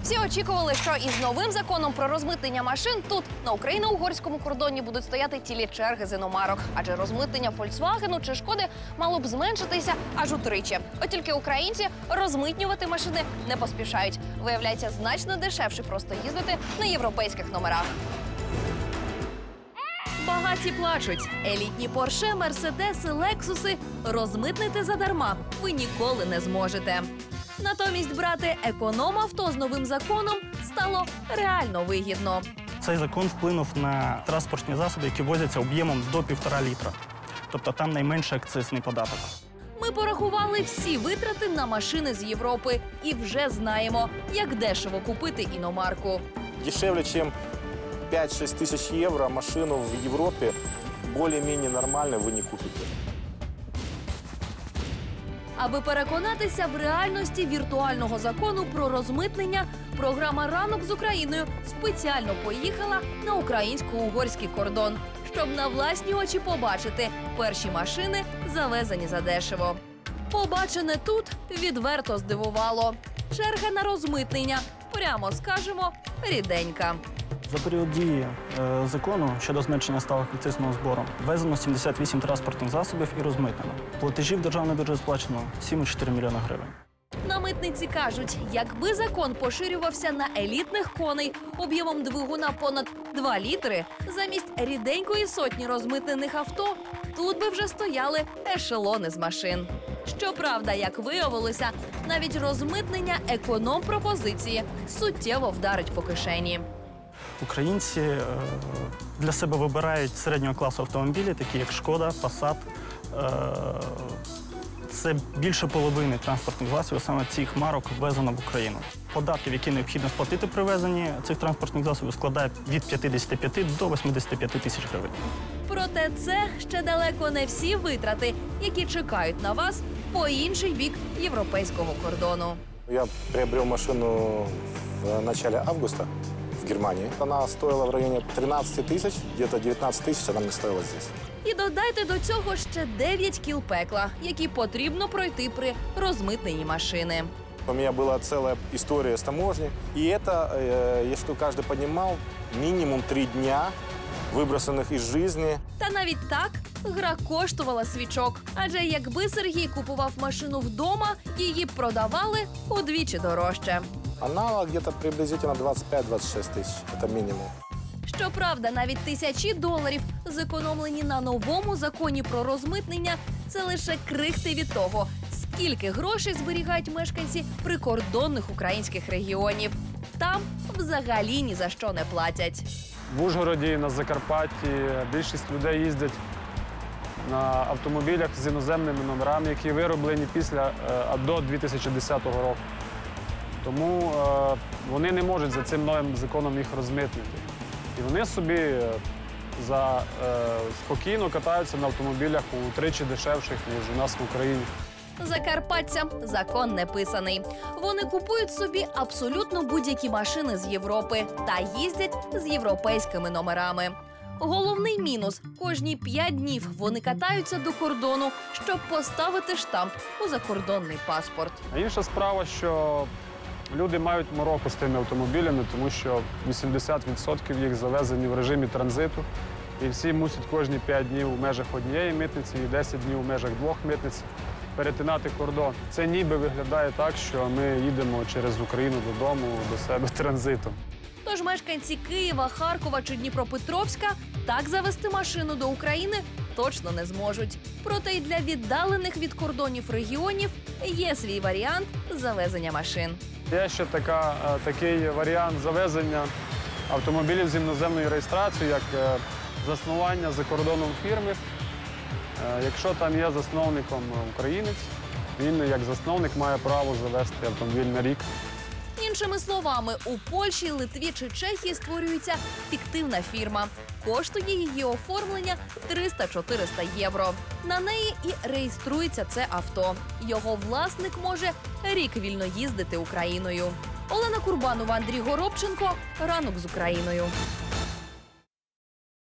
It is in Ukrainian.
Всі очікували, що із новим законом про розмитнення машин тут, на україно-угорському кордоні, будуть стояти цілі черги з іномарок. Адже розмитнення «Фольксвагену» чи «Шкоди» мало б зменшитися аж утричі. От тільки українці розмитнювати машини не поспішають. Виявляється, значно дешевше просто їздити на європейських номерах. Багаті плачуть. Елітні Порше, Мерседеси, Лексуси розмитнити задарма ви ніколи не зможете. Натомість брати економ-авто з новим законом стало реально вигідно. Цей закон вплинув на транспортні засоби, які возяться об'ємом до 1,5 літра. Тобто там найменший акцизний податок. Ми порахували всі витрати на машини з Європи і вже знаємо, як дешево купити іномарку. Дешевле, чем 5-6 тысяч евро машину в Европе более-менее нормально вы не купите. Аби переконатися в реальності віртуального закону про розмитнення, програма «Ранок з Україною» спеціально поїхала на українсько-угорський кордон, щоб на власні очі побачити перші машини, завезені задешево. Побачене тут відверто здивувало. Черга на розмитнення, прямо скажемо, ріденька. За період дії закону щодо зменшення ставок акцизного збору ввезено 78 транспортних засобів і розмитнено. Платежів державної бюджет сплачено 7,4 мільйона гривень. На митниці кажуть, якби закон поширювався на елітних коней об'ємом двигуна понад 2 літри, замість ріденької сотні розмитнених авто, тут би вже стояли ешелони з машин. Щоправда, як виявилося, навіть розмитнення економ-пропозиції суттєво вдарить по кишені. Українці для себе вибирають середнього класу автомобілі, такі як «Шкода», «Пасат». Це більше половини транспортних засобів саме цих марок ввезено в Україну. Податків, які необхідно сплатити при ввезенні цих транспортних засобів, складає від 55 до 85 тисяч гривень. Проте це ще далеко не всі витрати, які чекають на вас по інший бік європейського кордону. Я приобрел машину в начале августа в Германии. Она стоила в районе 13 тысяч, где-то 19 тысяч она мне стоила здесь. І додайте до цього ще 9 кіл пекла, які потрібно пройти при розмитненні машини. У меня была целая история с таможней. И это, если каждый понимал, минимум 3 дня выбросанных из жизни. Та навіть так гра коштувала свічок. Адже якби Сергій купував машину вдома, її б продавали удвічі дорожче. Аналог где-то приблизительно 25-26 тысяч. Это минимум. Щоправда, навіть тисячі доларів, зекономлені на новому законі про розмитнення, це лише крихти від того, скільки грошей зберігають мешканці прикордонних українських регіонів. Там взагалі ні за що не платять. В Ужгороді, на Закарпатті більшість людей їздять на автомобілях з іноземними номерами, які вироблені до 2010 року. Тому вони не можуть за цим новим законом їх розмитнити. І вони собі спокійно катаються на автомобілях утричі дешевших, ніж у нас в Україні. Закарпатцям закон не писаний. Вони купують собі абсолютно будь-які машини з Європи та їздять з європейськими номерами. Головний мінус – кожні 5 днів вони катаються до кордону, щоб поставити штамп у закордонний паспорт. А інша справа, що люди мають мороку з тими автомобілями, тому що 80% їх завезені в режимі транзиту. І всі мусять кожні 5 днів у межах однієї митниці і 10 днів у межах 2 митниць перетинати кордон. Це ніби виглядає так, що ми їдемо через Україну додому, до себе транзитом. Тож мешканці Києва, Харкова чи Дніпропетровська так завести машину до України точно не зможуть. Проте й для віддалених від кордонів регіонів є свій варіант завезення машин. Є ще такий варіант завезення автомобілів з іноземною реєстрацією, як заснування за кордоном фірми. Якщо там є засновником українець, він як засновник має право завести автомобіль на рік. Іншими словами, у Польщі, Литві чи Чехії створюється фіктивна фірма. Коштує її оформлення 300-400 євро. На неї і реєструється це авто. Його власник може рік вільно їздити Україною. Олена Курбанова, Андрій Горобченко. Ранок з Україною.